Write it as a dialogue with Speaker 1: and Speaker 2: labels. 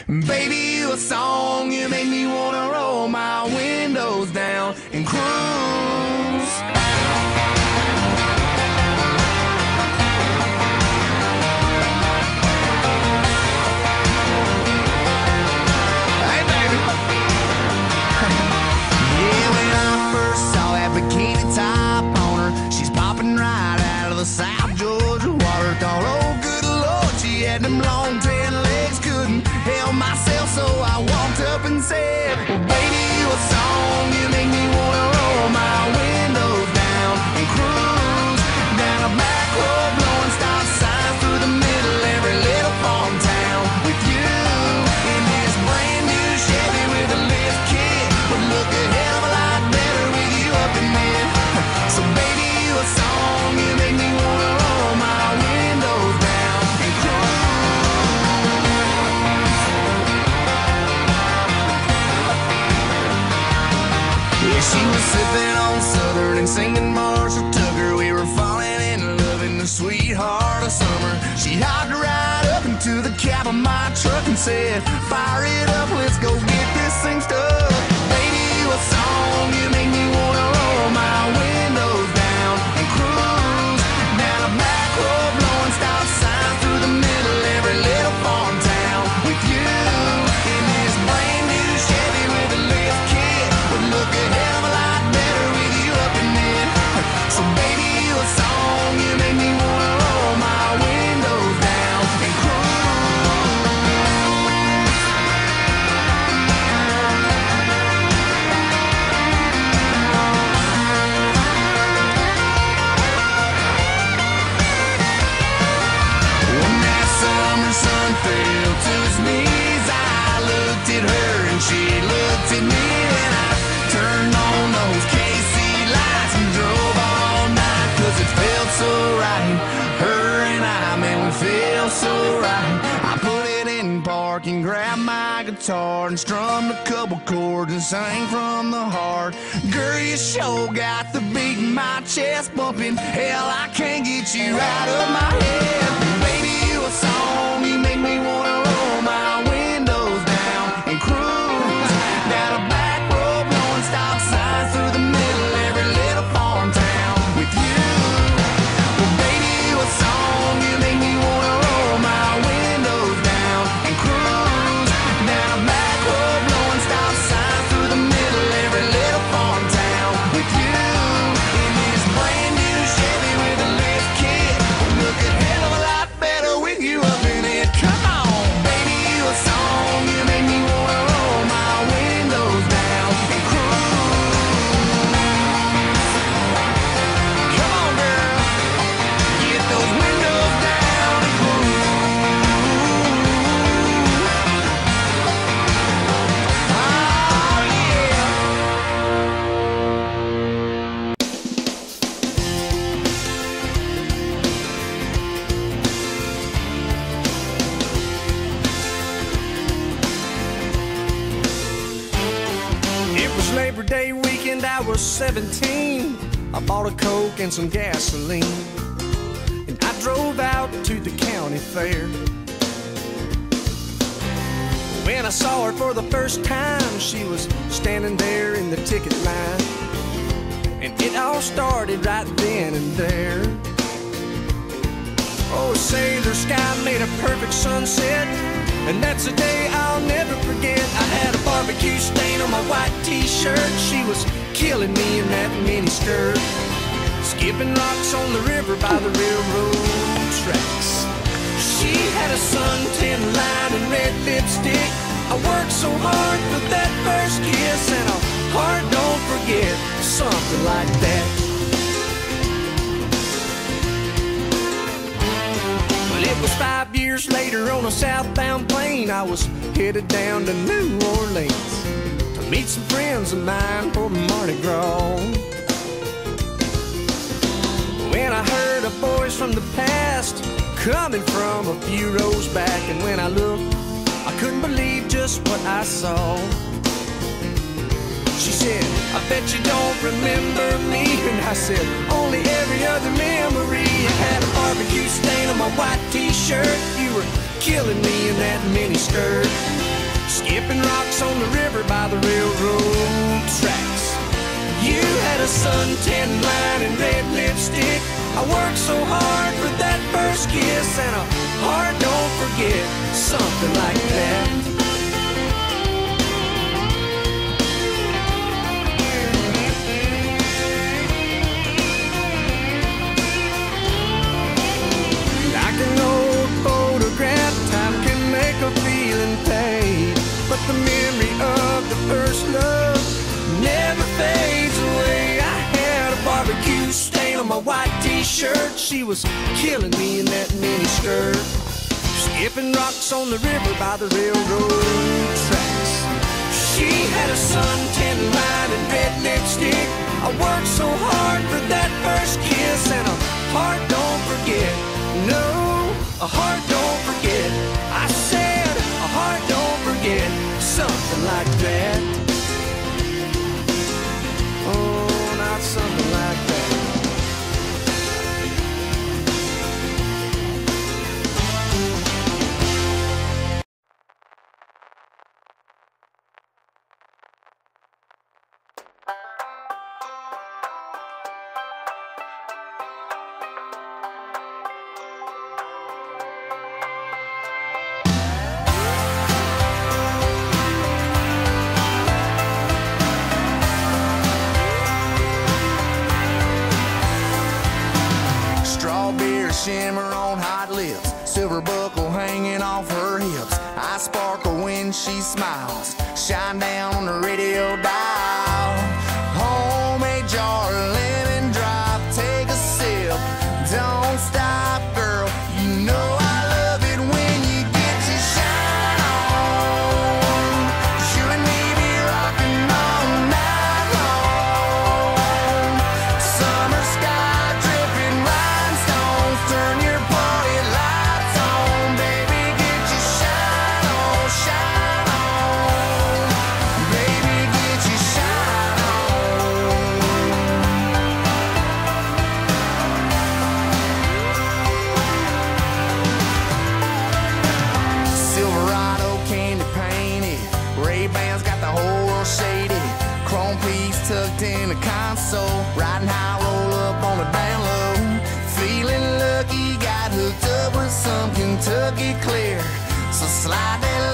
Speaker 1: Baby, you a song, you make me wanna roll my windows down and cruise. Hey, baby. Yeah, when I first saw that bikini top on her, she's popping right out of the South Georgia water. Thought, oh, good Lord, she had them long tan legs, couldn't help myself, so I walked up and said, well, baby, you a song, you make me wanna roll my windows down and cruise down a back road, blowing stop signs through the middle every little farm town with you in this brand new Chevy with a lift kit. Would look a hell of a lot better with you up in it. So baby, you a song, you make me wanna roll my windows down and cruise. Yeah, she was sipping on Southern and singing Marshall Tucker. We were falling in love in the sweetheart of summer. She hopped right up into the cab of my truck and said, fire it up, let's go get this thing stuck. Baby, you a song, you make me wanna roll my windows down and cruise down a back road, blowing stop signs through the middle every little farm town with you in this brand new Chevy with a lift kit. Would look a hell of a lot better with you up in it. So baby, you a song, you make me wanna roll my windows down and cruise. When that summer sun fell to its knees, I looked at her and she looked at me, and I turned on those KC lights and drove all night, 'cause it felt so right. Her and I, man, we felt so right. I put it in park and grabbed my guitar and strummed a couple chords and sang from the heart. Girl, you sure got the beat in my chest bumping. Hell, I can't get you out of my head. Baby, you a song, you make me wanna roll my windows down and cruise down a back road, blowing stop signs through the middle every little farm town with you. Well, baby, you a song, you make me wanna roll my windows down and cruise down a back road, blowing stop signs through the middle every little farm town with you in this brand new Chevy with a lift kit. Look a hell of a lot better with you up in it. Come on, baby, you a song, you make me wanna roll my windows down and cruise. Come on, girl, get those windows down and cruise. Oh, yeah.
Speaker 2: It was Labor Day weekend, I was 17. I bought a Coke and some gasoline, and I drove out to the county fair. When I saw her for the first time, she was standing there in the ticket line, and it all started right then and there. Oh, sailor sky made a perfect sunset, and that's a day I'll never forget. I had a barbecue stain on my white t-shirt. She was killing me in that mini skirt, skipping rocks on the river by the railroad tracks. She had a suntan line and red lipstick. I worked so hard for that first kiss, and a heart don't forget, something like that. But it was 5 years later on a southbound plane. I was headed down to New Orleans to meet some friends of mine for Mardi Gras. When I heard a voice from the past coming from a few rows back, and when I looked, I couldn't believe just what I saw. She said, I bet you don't remember me. And I said, only every other memory. I had a barbecue stain on my white t-shirt. You were killing me in that mini skirt. rocks on the river by the railroad tracks. You had a suntan line and red lipstick. I worked so hard for that first kiss, and a heart don't forget, something like that. Like an old photograph, time can make a feeling fade, but the memory of the first love never fades away. I had a barbecue stain on my white t-shirt. She was killing me in that mini skirt, skipping rocks on the river by the railroad tracks. She had a suntan line and red lipstick. I worked so hard for that first kiss, and a heart don't forget. No, a heart don't forget. I said a heart don't forget, something like that. Oh, not something like that.
Speaker 1: Shimmer on hot lips, silver buckle hanging off her hips. I sparkle when she smiles, shine down on the radio dial. Homemade jar of lemon drop, take a sip, don't stop, girl. You know I love it when you get your shine on. You and me be rocking all night long. Summer sky dripping rhinestones, turn your party lights on, baby, get your shine on, shine on. Baby, get your shine on. Silverado candy painted, Ray-Bans got the whole world shaded. Chrome piece tucked in the console, riding high, roll up on the down low. Feeling lucky, got hooked up with some Kentucky clear. So slide that